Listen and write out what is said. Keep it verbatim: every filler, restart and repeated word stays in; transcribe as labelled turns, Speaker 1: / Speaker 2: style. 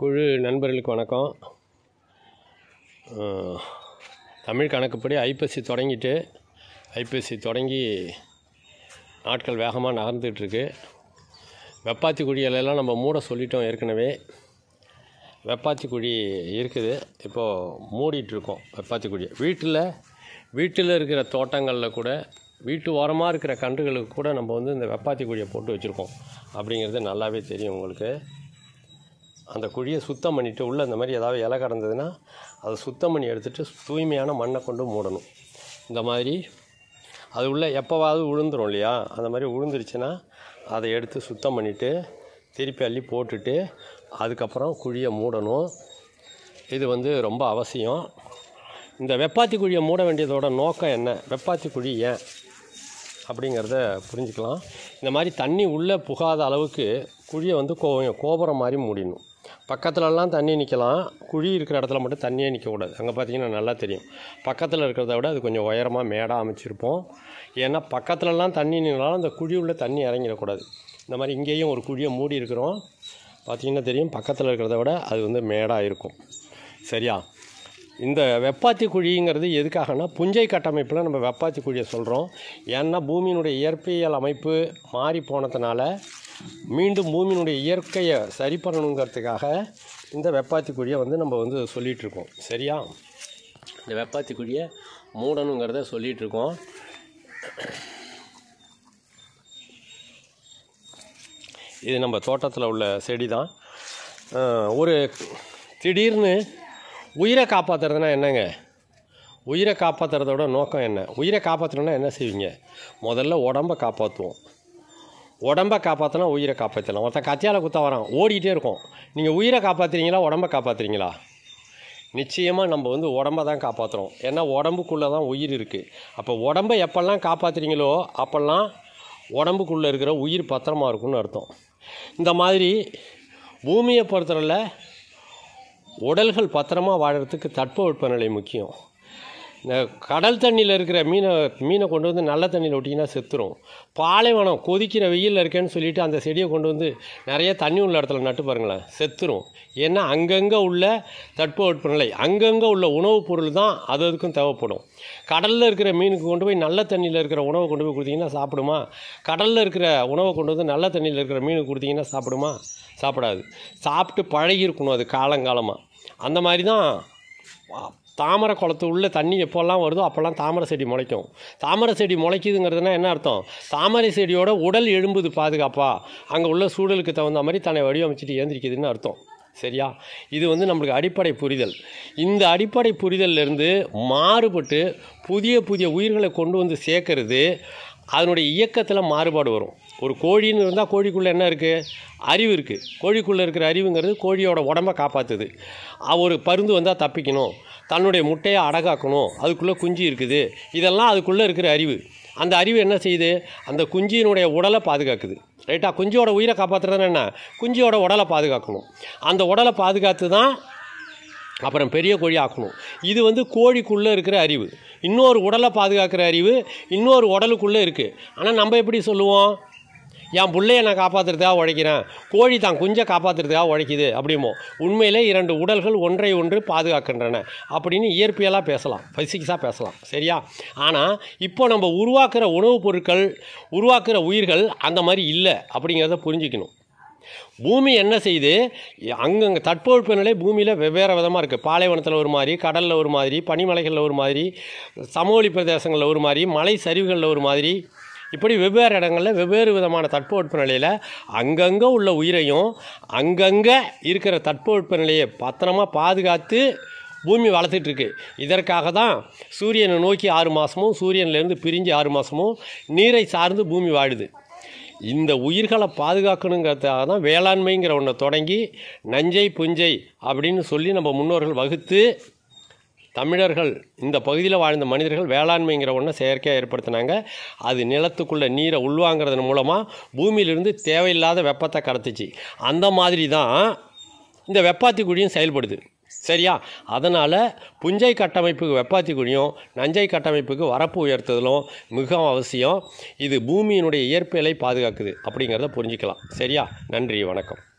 Speaker 1: குழு நண்பர்களுக்கு வணக்கம். தமிழ் கணக்குப்படி ஐப்பசி தொடங்கிட்டு ஐப்பசி தொடங்கி நாட்கள் வேகமாக நகர்ந்துகிட்ருக்கு. வெப்பாத்தி குழிகளெல்லாம் நம்ம மூட சொல்லிட்டோம் ஏற்கனவே. வெப்பாத்தி குழி இருக்குது, இப்போது மூடிட்டுருக்கோம். வெப்பாத்தி குழி வீட்டில் வீட்டில் இருக்கிற தோட்டங்களில் கூட வீட்டு ஓரமாக இருக்கிற கன்றுகளுக்கு கூட நம்ம வந்து இந்த வெப்பாத்தி குழியை போட்டு வச்சுருக்கோம் அப்படிங்கிறது நல்லாவே தெரியும் உங்களுக்கு. அந்த குழியை சுத்தம் பண்ணிவிட்டு உள்ளே இந்த மாதிரி ஏதாவது இலை கடந்ததுன்னா அதை சுத்தம் பண்ணி எடுத்துகிட்டு தூய்மையான மண்ணை கொண்டு மூடணும். இந்த மாதிரி அது உள்ளே எப்போவாவது விழுந்துடும் இல்லையா, அந்த மாதிரி விழுந்துருச்சுன்னா அதை எடுத்து சுத்தம் பண்ணிவிட்டு திருப்பி அள்ளி போட்டுட்டு அதுக்கப்புறம் குழியை மூடணும். இது வந்து ரொம்ப அவசியம். இந்த வெப்பாத்தி குழியை மூட வேண்டியதோட நோக்கம் என்ன, வெப்பாத்தி குழி ஏன் அப்படிங்கிறத புரிஞ்சுக்கலாம். இந்த மாதிரி தண்ணி உள்ளே புகாத அளவுக்கு குழியை வந்து கோ கோபுரம் மாதிரி மூடிடணும். பக்கத்துலலாம் தண்ணி நிற்கலாம், குழி இருக்கிற இடத்துல மட்டும் தண்ணியே நிற்கக்கூடாது. அங்கே பார்த்தீங்கன்னா நல்லா தெரியும், பக்கத்தில் இருக்கிறத விட அது கொஞ்சம் உயரமாக மேடாக அமைச்சிருப்போம். ஏன்னா பக்கத்துலலாம் தண்ணி நின்னாலும் அந்த குழி உள்ள தண்ணி இறங்கிடக்கூடாது. இந்த மாதிரி இங்கேயும் ஒரு குழியை மூடி இருக்கிறோம், பார்த்திங்கன்னா தெரியும், பக்கத்தில் இருக்கிறத விட அது வந்து மேடாக இருக்கும். சரியா? இந்த வெப்பாத்தி குழிங்கிறது எதுக்காகனா புஞ்சை கட்டமைப்பில் நம்ம வெப்பாத்தி குழியை சொல்கிறோம். ஏன்னா பூமியினுடைய இயற்பியல் அமைப்பு மாறி போனதுனால மீண்டும் பூமியினுடைய இயற்கையை சரி பண்ணணுங்கிறதுக்காக இந்த வெப்பாத்தி குழியை வந்து நம்ம வந்து சொல்லிகிட்ருக்கோம். சரியா? இந்த வெப்பாத்தி குழியை மூடணுங்கிறத சொல்லிகிட்ருக்கோம். இது நம்ம தோட்டத்தில் உள்ள செடி தான். ஒரு திடீர்னு உயிரை காப்பாற்றுறதுனா என்னங்க, உயிரை காப்பாற்றுறதோட நோக்கம் என்ன? உயிரை காப்பாற்றணுன்னா என்ன செய்வீங்க? முதல்ல உடம்பை காப்பாற்றுவோம். உடம்பை காப்பாற்றினா உயிரை காப்பாற்றலாம். ஒருத்தன் கத்தியால் குத்த வரான், ஓடிக்கிட்டே இருக்கும். நீங்கள் உயிரை காப்பாற்றுறீங்களா, உடம்பை காப்பாற்றுறீங்களா? நிச்சயமாக நம்ம வந்து உடம்பை தான் காப்பாற்றுறோம். ஏன்னா உடம்புக்குள்ளே தான் உயிர் இருக்குது. அப்போ உடம்பை எப்பெல்லாம் காப்பாற்றுறீங்களோ அப்போல்லாம் உடம்புக்குள்ளே இருக்கிற உயிர் பத்திரமா இருக்குன்னு அர்த்தம். இந்த மாதிரி பூமியை பொறுத்தவரையில் உடல்கள் பத்திரமா வாழறதுக்கு தட்பவெப்பநிலை முக்கியம். இந்த கடல் தண்ணியில் இருக்கிற மீனை மீனை கொண்டு வந்து நல்ல தண்ணியில் விட்டிங்கன்னா செத்துரும். பாலைவனம் கொதிக்கிற வெயிலில் இருக்கேன்னு சொல்லிவிட்டு அந்த செடியை கொண்டு வந்து நிறைய தண்ணி உள்ள இடத்துல நட்டு பாருங்களேன், செத்துரும். ஏன்னா அங்கங்கே உள்ள தட்பவெப்பநிலை, அங்கங்கே உள்ள உணவுப் பொருள் தான் அது அதுக்கும் தேவைப்படும். கடலில் இருக்கிற மீனுக்கு கொண்டு போய் நல்ல தண்ணியில் இருக்கிற உணவை கொண்டு போய் கொடுத்தீங்கன்னா சாப்பிடுமா? கடலில் இருக்கிற உணவை கொண்டு வந்து நல்ல தண்ணியில் இருக்கிற மீனுக்கு கொடுத்தீங்கன்னா சாப்பிடுமா? சாப்பிடாது. சாப்பிட்டு பழகி இருக்கணும் அது காலங்காலமாக. அந்த மாதிரி தான் தாமரை குளத்து உள்ள தண்ணி எப்போல்லாம் வருதோ அப்போல்லாம் தாமரை செடி முளைக்கும். தாமரை செடி முளைக்குதுங்கிறதுனா என்ன அர்த்தம்? தாமரை செடியோட உடல் எழும்புது பாதுகாப்பா, அங்கே உள்ள சூழலுக்கு தகுந்த மாதிரி தன்னை வடிவமைச்சிட்டு ஏந்திரிக்குதுன்னு அர்த்தம். சரியா? இது வந்து நம்மளுக்கு அடிப்படை புரிதல். இந்த அடிப்படை புரிதல்லேருந்து மாறுபட்டு புதிய புதிய உயிர்களை கொண்டு வந்து சேர்க்கறது, அதனுடைய இயக்கத்தில் மாறுபாடு வரும். ஒரு கோழின்னு இருந்தால் கோழிக்குள்ளே என்ன இருக்குது? அறிவு இருக்குது. கோழிக்குள்ளே இருக்கிற அறிவுங்கிறது கோழியோட உடம்பை காப்பாற்றுது. ஒரு பருந்து வந்தால் தப்பிக்கணும், தன்னுடைய முட்டையை அடகாக்கணும், அதுக்குள்ளே குஞ்சு இருக்குது, இதெல்லாம் அதுக்குள்ளே இருக்கிற அறிவு. அந்த அறிவு என்ன செய்யுது? அந்த குஞ்சியினுடைய உடலை பாதுகாக்குது. ரைட்டா? குஞ்சியோட உயிரை காப்பாற்றுறதுன்னு என்ன? குஞ்சியோட உடலை பாதுகாக்கணும். அந்த உடலை பாதுகாத்து தான் அப்புறம் பெரிய கோழி ஆக்கணும். இது வந்து கோழிக்குள்ளே இருக்கிற அறிவு. இன்னொரு உடலை பாதுகாக்கிற அறிவு இன்னொரு உடலுக்குள்ளே இருக்குது. ஆனால் நம்ம எப்படி சொல்லுவோம்? என் பிள்ளையை நான் காப்பாற்றுறதுக்காக உழைக்கிறேன், கோழி தான் குஞ்சை காப்பாற்றுறதுக்காக உழைக்குது அப்படிமோ. உண்மையிலே இரண்டு உடல்கள் ஒன்றை ஒன்று பாதுகாக்கின்றன அப்படின்னு இயற்பியலாக பேசலாம், ஃபிசிக்ஸாக பேசலாம். சரியா? ஆனால் இப்போ நம்ம உருவாக்குற உணவுப் பொருட்கள், உருவாக்குற உயிர்கள் அந்த மாதிரி இல்லை அப்படிங்கிறத புரிஞ்சிக்கணும். பூமி என்ன செய்யுது? அங்கங்கே தட்பவெப்பநிலை பூமியில் வெவ்வேறு விதமாக இருக்குது. பாலைவனத்தில் ஒரு மாதிரி, கடலில் ஒரு மாதிரி, பனிமலைகளில் ஒரு மாதிரி, சமவெளி பிரதேசங்களில் ஒரு மாதிரி, மலை சரிவுகளில் ஒரு மாதிரி, இப்படி வெவ்வேறு இடங்களில் வெவ்வேறு விதமான தட்பவெப்பநிலையில் அங்கங்கே உள்ள உயிரையும் அங்கங்கே இருக்கிற தட்பவெப்பநிலையை பத்திரமா பாதுகாத்து பூமி வளர்த்துட்ருக்கு. இதற்காக தான் சூரியனை நோக்கி ஆறு மாதமும் சூரியன்லேருந்து பிரிஞ்சு ஆறு மாதமும் நீரை சார்ந்து பூமி வாழுது. இந்த உயிர்களை பாதுகாக்கணுங்கிறதுக்காக தான் வேளாண்மைங்கிற ஒன்றை தொடங்கி நஞ்சை புஞ்சை அப்படின்னு சொல்லி நம்ம முன்னோர்கள் வகுத்து தமிழர்கள் இந்த பகுதியில் வாழ்ந்த மனிதர்கள் வேளாண்மைங்கிற ஒன்றை செயற்கையாக ஏற்படுத்தினாங்க. அது நிலத்துக்குள்ளே நீரை உள்வாங்கிறதன் மூலமாக பூமியிலிருந்து தேவையில்லாத வெப்பத்தை கடத்துச்சு. அந்த மாதிரி தான் இந்த வெப்பாத்தி குழியும் செயல்படுது. சரியா? அதனால் புஞ்சை கட்டமைப்புக்கு வெப்பாத்தி குழியும் நஞ்சை கட்டமைப்புக்கு வரப்பு உயர்த்துதலும் மிக அவசியம். இது பூமியினுடைய இயற்பியலை பாதுகாக்குது அப்படிங்கிறத புரிஞ்சிக்கலாம். சரியா? நன்றி, வணக்கம்.